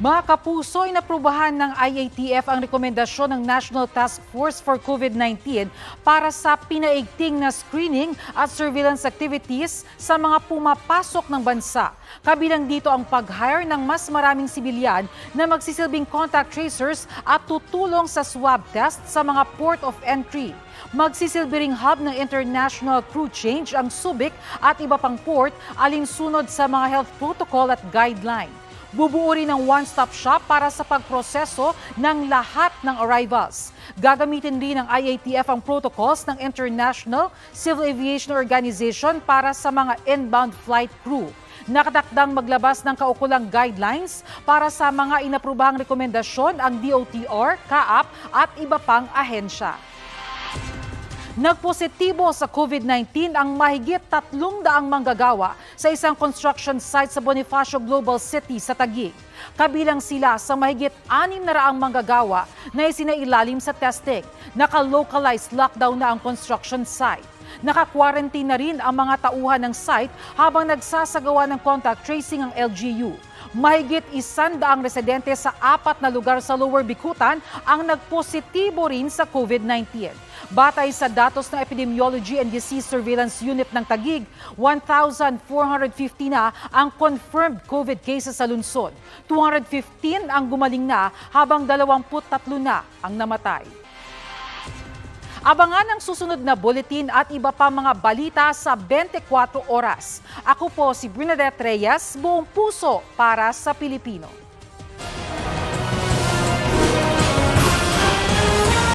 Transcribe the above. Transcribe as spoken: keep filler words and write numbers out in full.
Mga kapuso, inaprubahan ng I A T F ang rekomendasyon ng National Task Force for COVID nineteen para sa pinaigting na screening at surveillance activities sa mga pumapasok ng bansa. Kabilang dito ang pag-hire ng mas maraming sibilyan na magsisilbing contact tracers at tutulong sa swab test sa mga port of entry. Magsisilbi ring hub ng international crew change ang Subic at iba pang port alinsunod sa mga health protocol at guideline. Bubuo rin ng one-stop shop para sa pagproseso ng lahat ng arrivals. Gagamitin rin ng I A T F ang protocols ng International Civil Aviation Organization para sa mga inbound flight crew. Nakatakdang maglabas ng kaukulang guidelines para sa mga inaprubahang rekomendasyon ang D O T R, C A A P at iba pang ahensya. Nagpositibo sa COVID nineteen ang mahigit tatlong daang manggagawa sa isang construction site sa Bonifacio Global City sa Taguig. Kabilang sila sa mahigit anim na raang manggagawa na isinailalim sa testing. Naka-localized lockdown na ang construction site. Naka-quarantine na rin ang mga tauhan ng site habang nagsasagawa ng contact tracing ang L G U. Mahigit isandaang residente sa apat na lugar sa Lower Bicutan ang nagpositibo rin sa COVID nineteen. Batay sa datos ng Epidemiology and Disease Surveillance Unit ng Taguig, one thousand four hundred fifty na ang confirmed COVID cases sa lungsod. two hundred fifteen ang gumaling na habang dalawampu't-tatlo na ang namatay. Abangan ang susunod na bulletin at iba pa mga balita sa twenty-four oras. Ako po si Bernadette Reyes, buong puso para sa Pilipino.